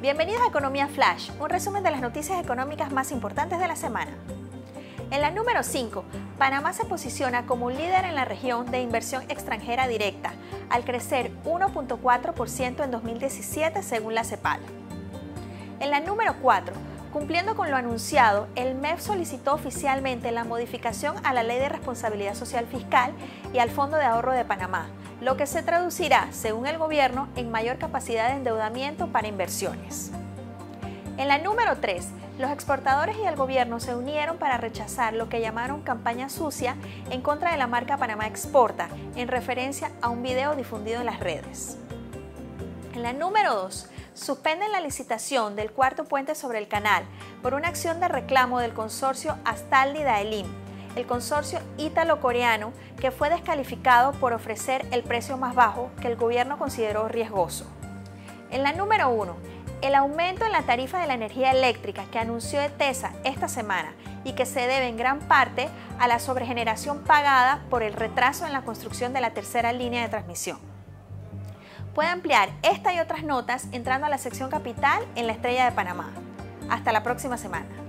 Bienvenidos a Economía Flash, un resumen de las noticias económicas más importantes de la semana. En la número 5, Panamá se posiciona como un líder en la región de inversión extranjera directa, al crecer 1.4% en 2017 según la CEPAL. En la número 4, cumpliendo con lo anunciado, el MEF solicitó oficialmente la modificación a la Ley de Responsabilidad Social Fiscal y al Fondo de Ahorro de Panamá, lo que se traducirá, según el gobierno, en mayor capacidad de endeudamiento para inversiones. En la número 3, los exportadores y el gobierno se unieron para rechazar lo que llamaron campaña sucia en contra de la marca Panamá Exporta, en referencia a un video difundido en las redes. En la número 2, suspenden la licitación del cuarto puente sobre el canal por una acción de reclamo del consorcio Astaldi Daelim, el consorcio ítalo-coreano que fue descalificado por ofrecer el precio más bajo que el gobierno consideró riesgoso. En la número 1, el aumento en la tarifa de la energía eléctrica que anunció ETESA esta semana y que se debe en gran parte a la sobregeneración pagada por el retraso en la construcción de la tercera línea de transmisión. Puede ampliar esta y otras notas entrando a la sección Capital en La Estrella de Panamá. Hasta la próxima semana.